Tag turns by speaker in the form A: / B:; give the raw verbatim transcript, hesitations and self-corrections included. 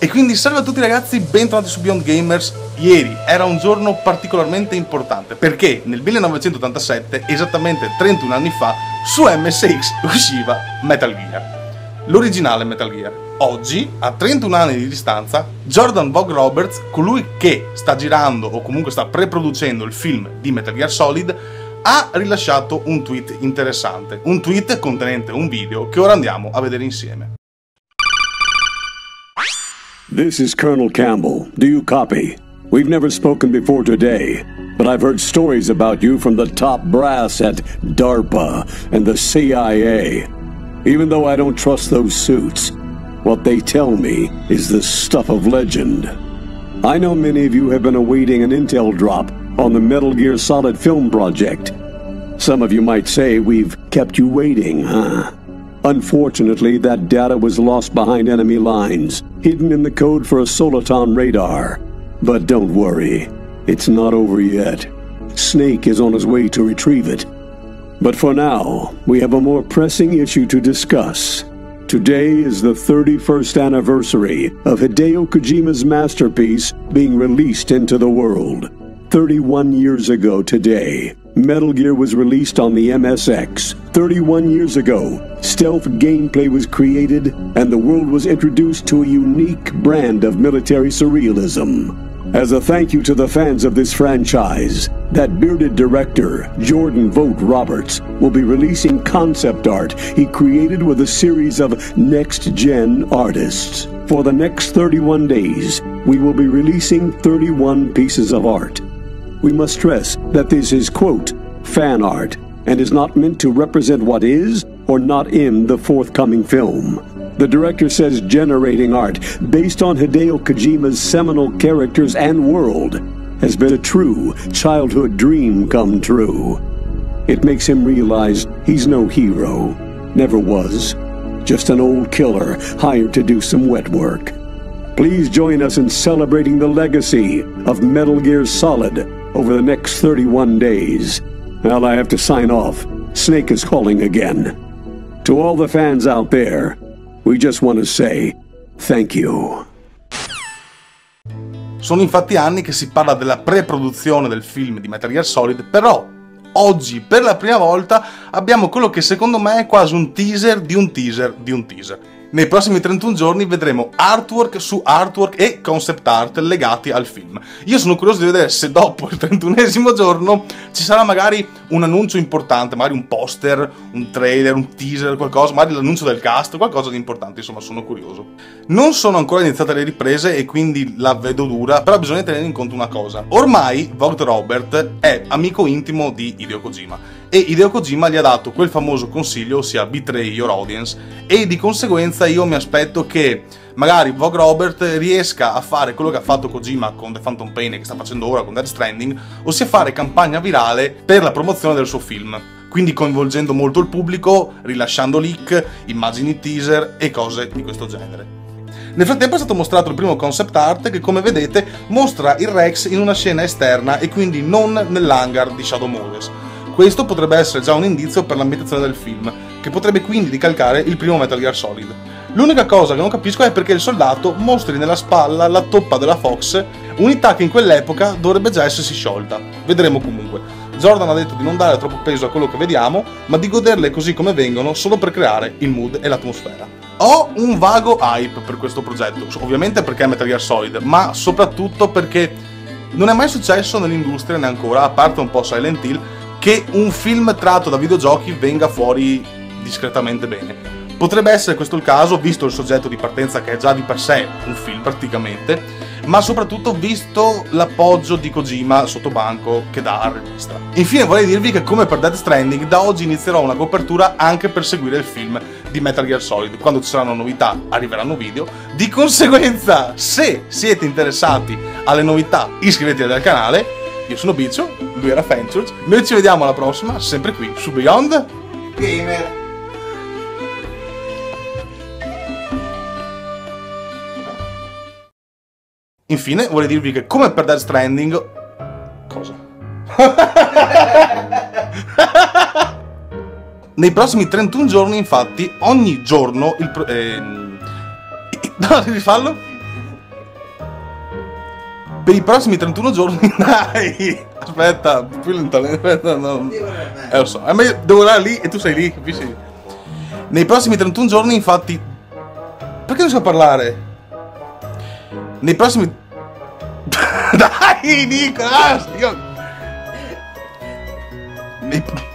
A: E quindi salve a tutti ragazzi, bentornati su Beyond Gamers. Ieri era un giorno particolarmente importante perché nel millenovecentottantasette, esattamente trentuno anni fa, su M S X usciva Metal Gear, l'originale Metal Gear. Oggi, a trentuno anni di distanza, Jordan Vogt Roberts, colui che sta girando o comunque sta preproducendo il film di Metal Gear Solid, ha rilasciato un tweet interessante, un tweet contenente un video che ora andiamo a vedere insieme.
B: This is Colonel Campbell. Do you copy? We've never spoken before today, but I've heard stories about you from the top brass at DARPA and the C I A. Even though I don't trust those suits, what they tell me is the stuff of legend. I know many of you have been awaiting an intel drop on the Metal Gear Solid film project. Some of you might say we've kept you waiting, huh? Unfortunately, that data was lost behind enemy lines, hidden in the code for a Soliton radar. But don't worry, it's not over yet. Snake is on his way to retrieve it. But for now, we have a more pressing issue to discuss. Today is the thirty-first anniversary of Hideo Kojima's masterpiece being released into the world. thirty-one years ago today, Metal Gear was released on the M S X. thirty-one years ago, stealth gameplay was created and the world was introduced to a unique brand of military surrealism. As a thank you to the fans of this franchise, that bearded director, Jordan Vogt Roberts, will be releasing concept art he created with a series of next-gen artists. For the next thirty-one days, we will be releasing thirty-one pieces of art. We must stress that this is, quote, fan art, and is not meant to represent what is or not in the forthcoming film. The director says generating art based on Hideo Kojima's seminal characters and world has been a true childhood dream come true. It makes him realize he's no hero, never was, just an old killer hired to do some wet work. Please join us in celebrating the legacy of Metal Gear Solid over the next thirty-one days. Well, I have to sign off. Snake is calling again. To all the fans out there, we just want to say thank you.
A: Sono infatti anni che si parla della pre-produzione del film di Metal Gear Solid, però oggi per la prima volta abbiamo quello che secondo me è quasi un teaser di un teaser di un teaser. Nei prossimi trentuno giorni vedremo artwork su artwork e concept art legati al film. Io sono curioso di vedere se dopo il trentunesimo giorno ci sarà magari un annuncio importante, magari un poster, un trailer, un teaser, qualcosa, magari l'annuncio del cast, qualcosa di importante, insomma sono curioso. Non sono ancora iniziate le riprese e quindi la vedo dura, però bisogna tenere in conto una cosa. Ormai Vogt Robert è amico intimo di Hideo Kojima. E Hideo Kojima gli ha dato quel famoso consiglio, ossia betray your audience, e di conseguenza io mi aspetto che magari Vogt Robert riesca a fare quello che ha fatto Kojima con The Phantom Pain e che sta facendo ora con Death Stranding, ossia fare campagna virale per la promozione del suo film. Quindi coinvolgendo molto il pubblico, rilasciando leak, immagini teaser e cose di questo genere. Nel frattempo è stato mostrato il primo concept art che, come vedete, mostra il Rex in una scena esterna e quindi non nell'hangar di Shadow Moses. Questo potrebbe essere già un indizio per l'ambientazione del film, che potrebbe quindi ricalcare il primo Metal Gear Solid. L'unica cosa che non capisco è perché il soldato mostri nella spalla la toppa della Fox, unità che in quell'epoca dovrebbe già essersi sciolta. Vedremo comunque. Jordan ha detto di non dare troppo peso a quello che vediamo, ma di goderle così come vengono, solo per creare il mood e l'atmosfera. Ho un vago hype per questo progetto, ovviamente perché è Metal Gear Solid, ma soprattutto perché non è mai successo nell'industria neanche ancora, a parte un po' Silent Hill, che un film tratto da videogiochi venga fuori discretamente bene. Potrebbe essere questo il caso, visto il soggetto di partenza che è già di per sé un film praticamente, ma soprattutto visto l'appoggio di Kojima sotto banco che dà al regista. Infine vorrei dirvi che, come per Death Stranding, da oggi inizierò una copertura anche per seguire il film di Metal Gear Solid. Quando ci saranno novità arriveranno video, di conseguenza se siete interessati alle novità iscrivetevi al canale. Io sono Biccio, lui era Fenchurch, noi ci vediamo alla prossima, sempre qui su Beyond Gamer. Infine vorrei dirvi che, come per Death Stranding... Cosa? Nei prossimi trentuno giorni, infatti, ogni giorno il... Pro... Eh... No, devi farlo? Per i prossimi trentuno giorni, dai, aspetta, più lentamente, aspetta, no. Eh, lo so, è meglio, devo andare lì e tu sei lì, capisci? Nei prossimi trentuno giorni, infatti, perché non so parlare? Nei prossimi... Dai, Nicolas, io... Nei...